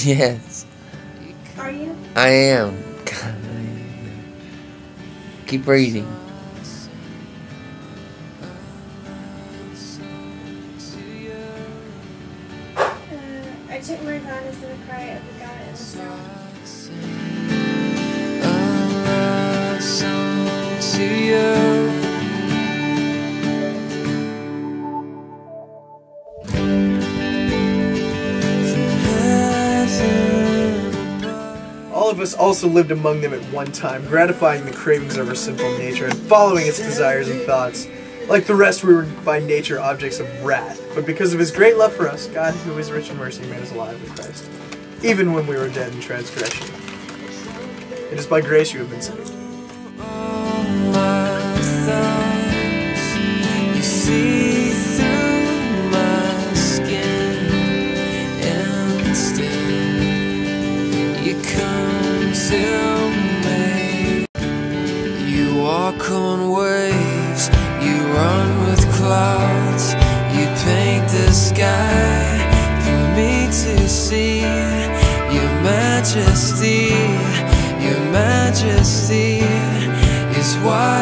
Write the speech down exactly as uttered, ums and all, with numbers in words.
Yes. Are you? I am. God. Keep reading. Uh, I took my kindness in the cry of the God in the sound. To you. All of us also lived among them at one time, gratifying the cravings of our sinful nature and following its desires and thoughts. Like the rest, we were by nature objects of wrath, but because of His great love for us, God, who is rich in mercy, made us alive with Christ, even when we were dead in transgression. It is by grace you have been saved. You see through my skin, and still you come to me. You walk on waves, you run with clouds, you paint the sky for me to see. Your majesty, your majesty is why